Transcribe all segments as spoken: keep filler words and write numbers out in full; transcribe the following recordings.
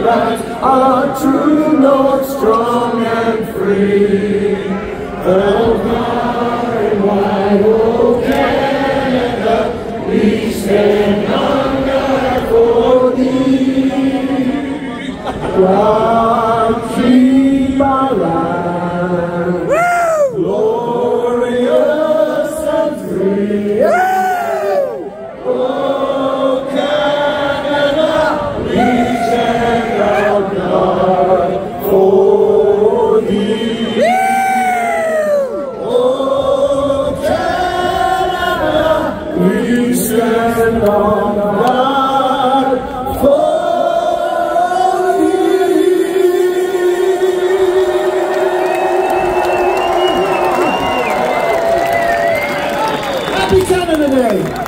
that's our true north, strong and free. Oh, far and wide, oh Canada, we stand hunger for thee. God, keep our land glorious and free. Oh, Canada, we stand our guard for thee. Oh, Canada, we stand on guard for thee. Happy Canada Day!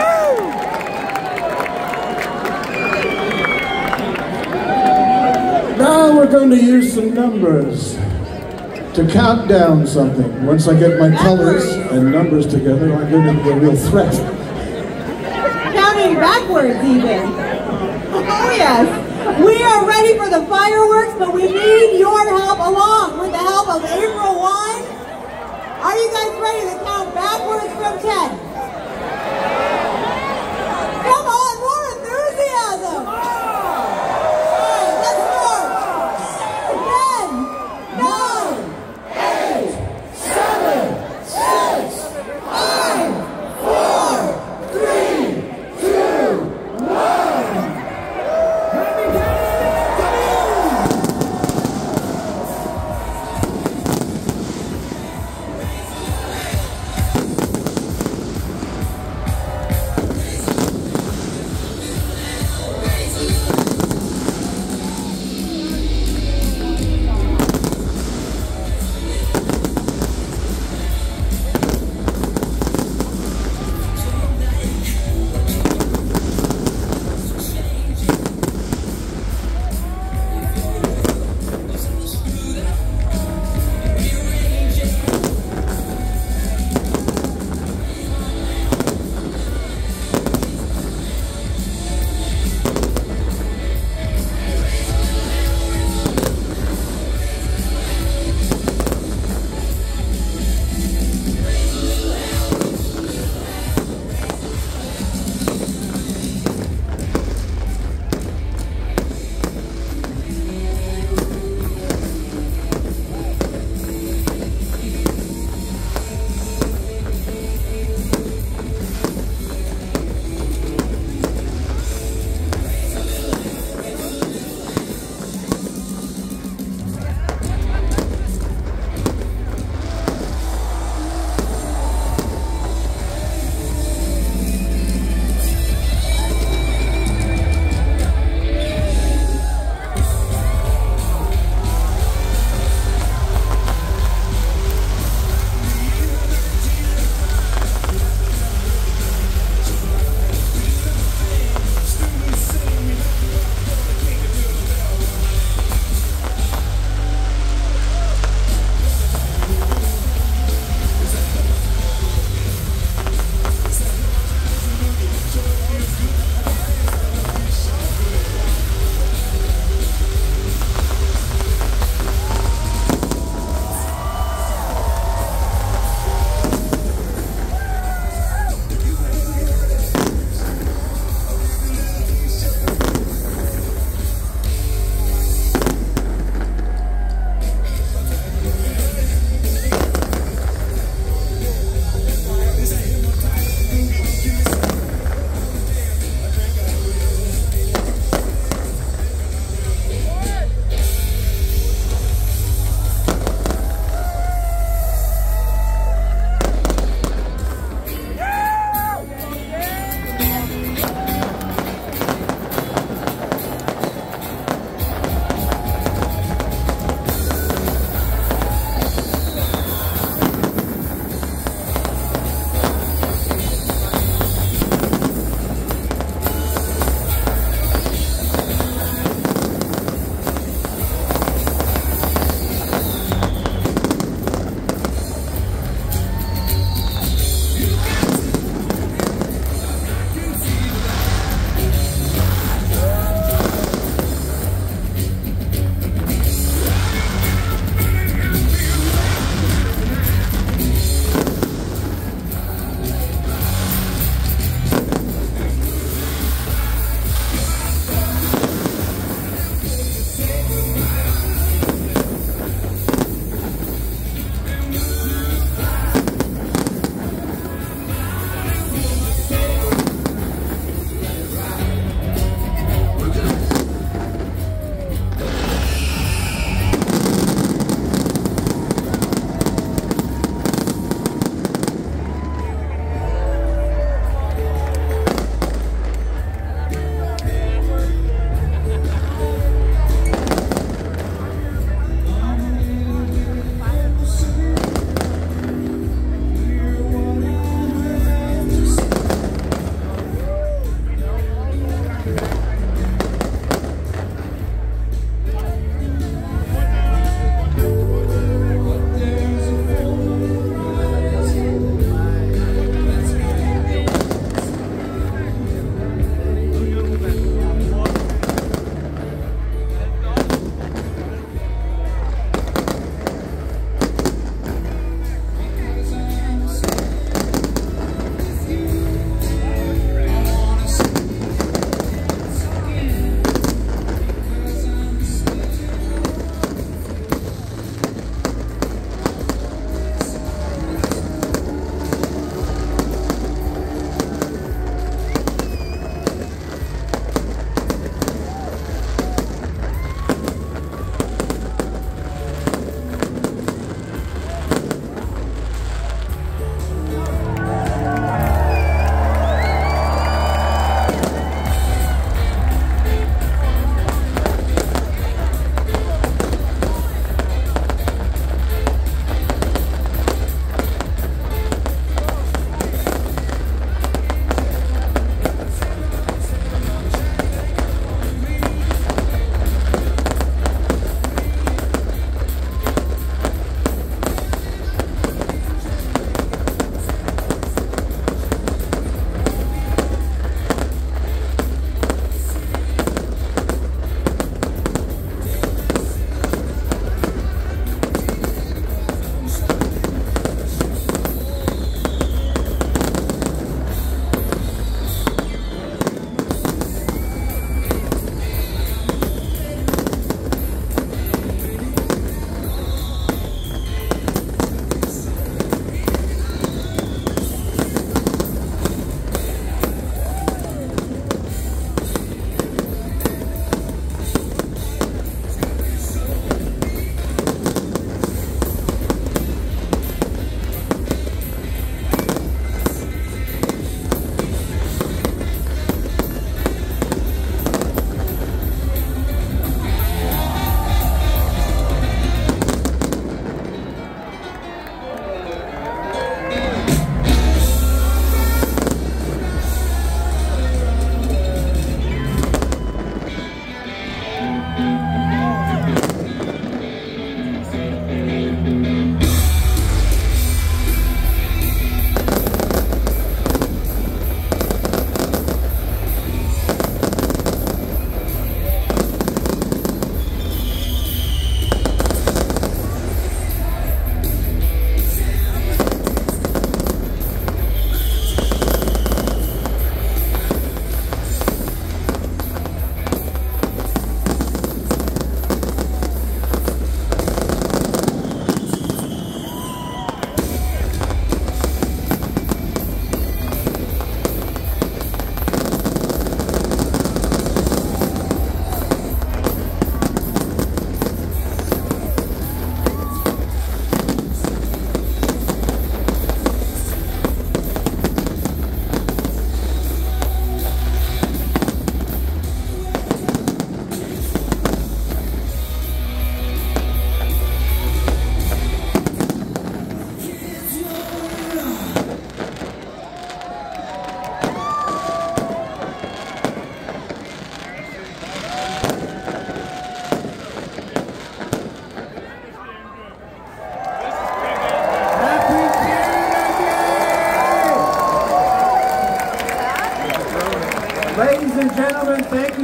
Now we're going to use some numbers to count down something. Once I get my colors and numbers together, I'm going to be a real threat. Counting backwards even. Oh yes. We are ready for the fireworks, but we need your help along with the help of April Wine. Are you guys ready to count backwards from ten? Come on, more enthusiasm! Alright, let's start. ten, nine, eight, seven, six, five, four, three, two, one.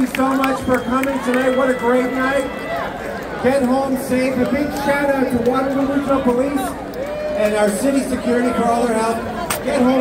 so much for coming tonight. What a great night. Get home safe. A big shout out to Waterloo Regional Police and our city security for all their help. Get home.